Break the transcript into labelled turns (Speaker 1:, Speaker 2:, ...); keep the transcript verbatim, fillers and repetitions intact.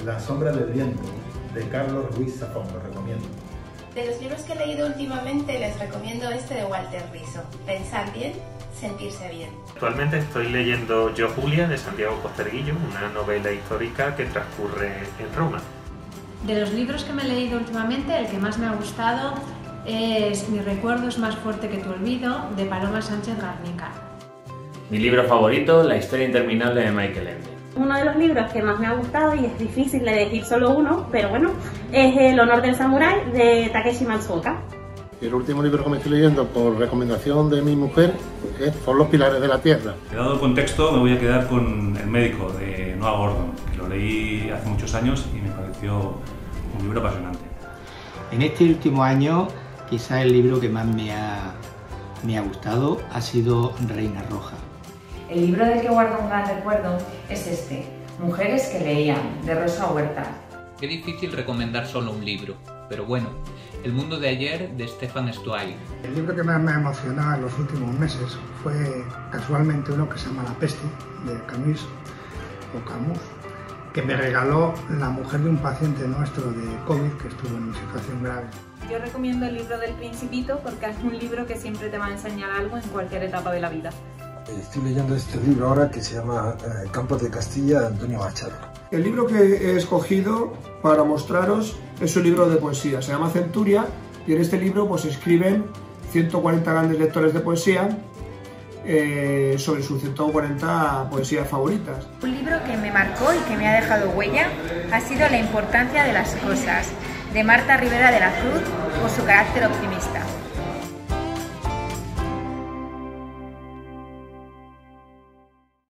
Speaker 1: La sombra del viento, de Carlos Ruiz Zafón, lo recomiendo.
Speaker 2: De los libros que he leído últimamente les recomiendo este de Walter Riso, Pensar bien, sentirse bien.
Speaker 3: Actualmente estoy leyendo Yo Julia, de Santiago Posterguillo, una novela histórica que transcurre en Roma.
Speaker 4: De los libros que me he leído últimamente, el que más me ha gustado es Mi recuerdo es más fuerte que tu olvido, de Paloma Sánchez Garnica.
Speaker 5: Mi libro favorito, La historia interminable de Michael Ende.
Speaker 6: Uno de los libros que más me ha gustado, y es difícil de elegir solo uno, pero bueno, es El honor del samurái, de Takeshi Matsuoka.
Speaker 7: Y el último libro que me estoy leyendo por recomendación de mi mujer es Son los pilares de la tierra.
Speaker 8: Dado el contexto, me voy a quedar con El médico, de Noah Gordon, que lo leí hace muchos años y me pareció un libro apasionante.
Speaker 9: En este último año, quizá el libro que más me ha, me ha gustado ha sido Reina Roja.
Speaker 10: El libro del que guardo un gran recuerdo es este, Mujeres que leían, de Rosa Huerta.
Speaker 11: Qué difícil recomendar solo un libro, pero bueno, El mundo de ayer, de Stefan Zweig.
Speaker 12: El libro que más me ha emocionado en los últimos meses fue casualmente uno que se llama La peste, de Camus, o Camus, que me regaló la mujer de un paciente nuestro de COVID que estuvo en una situación grave.
Speaker 13: Yo recomiendo el libro del Principito porque es un libro que siempre te va a enseñar algo en cualquier etapa de la vida.
Speaker 14: Estoy leyendo este libro ahora que se llama eh, Campos de Castilla, de Antonio Machado.
Speaker 15: El libro que he escogido para mostraros es un libro de poesía, se llama Centuria, y en este libro pues escriben ciento cuarenta grandes lectores de poesía eh, sobre sus ciento cuarenta poesías favoritas.
Speaker 16: Un libro que me marcó y que me ha dejado huella ha sido La importancia de las cosas, de Marta Rivera de la Cruz, por su carácter optimista.